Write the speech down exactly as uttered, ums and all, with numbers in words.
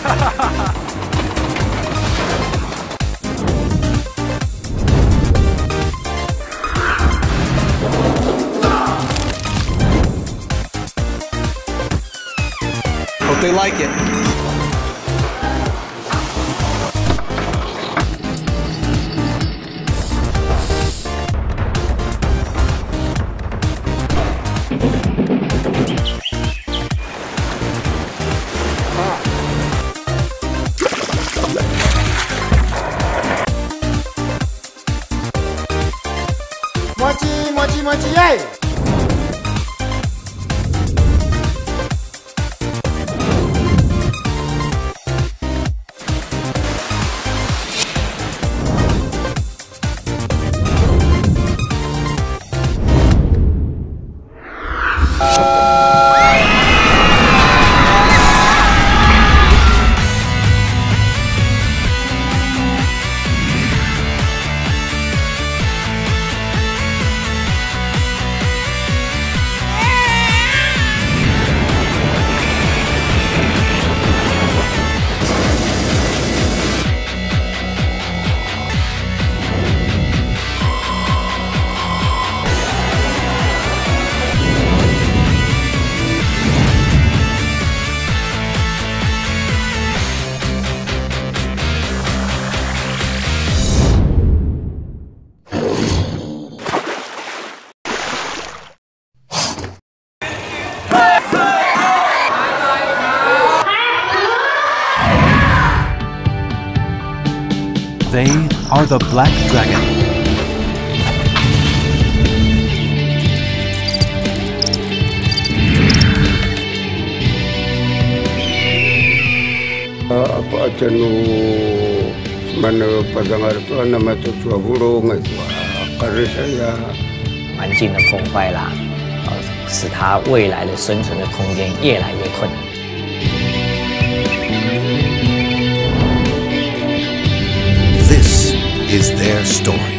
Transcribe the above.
Hope they like it. Mochi, mochi, mochi, yay! They are the Black Dragon. Apa tenu mana pasangan itu nama tu burung itu karena saya 环境的破坏啦，呃，使它未来的生存的空间越来越困难。 This is their story.